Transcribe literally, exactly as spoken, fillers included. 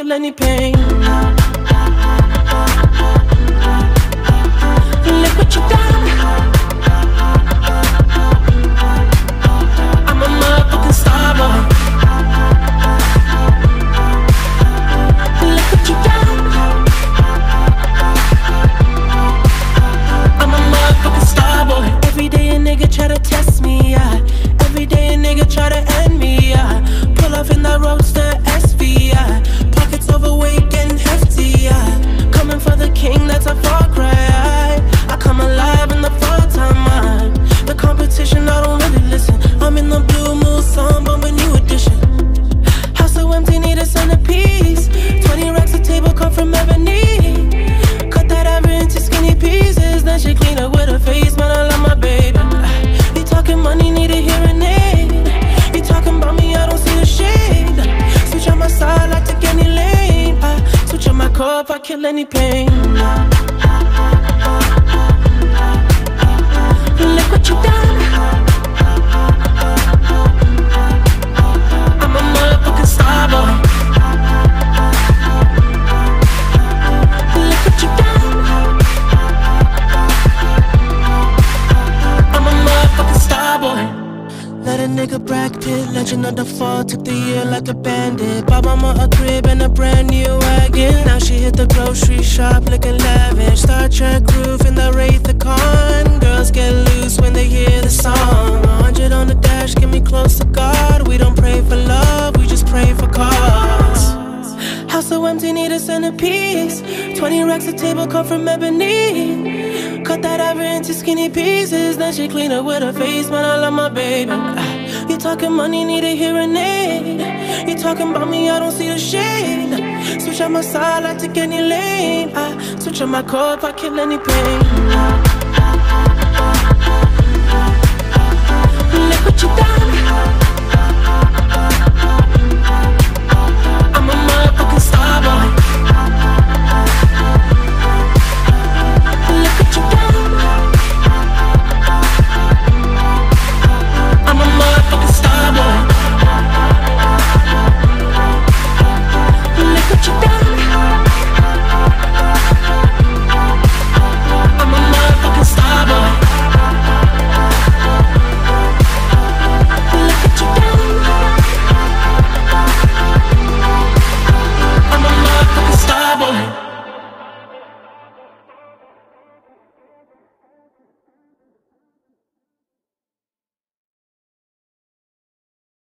kill any pain. Look what you done. I'm a motherfucking star boy. Look what you done. I'm a motherfucking star boy. Every day a nigga try to test me, yeah. Every day a nigga try to end me, yeah. Pull off in that roadster S V, yeah. Pockets overweight getting hefty, yeah. Coming for the king, that's a far cry. I come alive in the fall time, man. The competition, I don't really listen. I'm in the blue moon, song, bumping new edition. House so empty, need a centerpiece. Twenty racks a table come from ebony. Cut that average into skinny pieces. Then she clean up with her face, man, I love my baby. You talking money, need a hearing aid. You talking about me, I don't see the shade. Switch on my side, I take any lane. I switch on my cup, I kill any pain. Look what you done. I'm a motherfucking star boy. Look what you done. I'm a motherfucking star boy. Let a nigga Brad Pitt, legend of the fall, took the year like a bandit. Bought mama a crib and a brand new wagon. Now she hit the grocery shop looking lavish. Star Trek roof in the Wraith the Con. Girls get loose when they hear the song. A hundred on the dash, get me close to God. We don't pray for love, we just pray for cause. House so empty, need a centerpiece. Twenty racks a table come from ebony. Cut that ivory into skinny pieces. Then she clean up with her face, man, I love my baby. You talking money, need a hearing aid. You talking about me, I don't see the shade. Switch on my side, I take any lane. I switch on my cup, I kill any pain. Look what you done.